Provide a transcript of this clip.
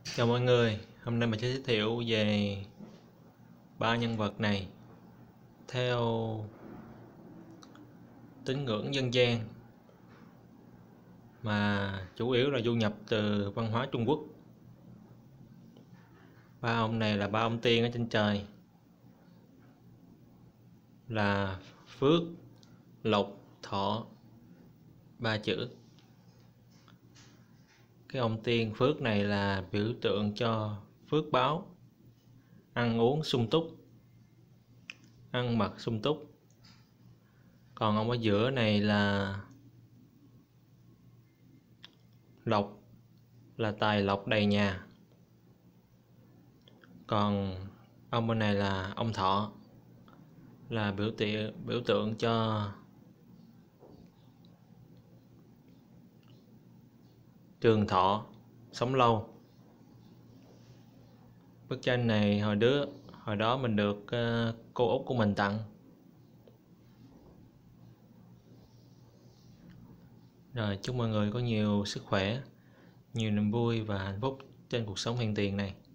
Chào mọi người, hôm nay mình sẽ giới thiệu về ba nhân vật này theo tín ngưỡng dân gian mà chủ yếu là du nhập từ văn hóa Trung Quốc. Ba ông này là ba ông tiên ở trên trời, là Phước, Lộc, Thọ, ba chữ. Cái ông tiên Phước này là biểu tượng cho phước báo, ăn uống sung túc, ăn mặc sung túc. Còn ông ở giữa này là Lộc, là tài lộc đầy nhà. Còn ông bên này là ông Thọ, là biểu tượng cho trường thọ, sống lâu. Bức tranh này hồi đó mình được cô út của mình tặng. Rồi, chúc mọi người có nhiều sức khỏe, nhiều niềm vui và hạnh phúc trên cuộc sống hiện tiền này.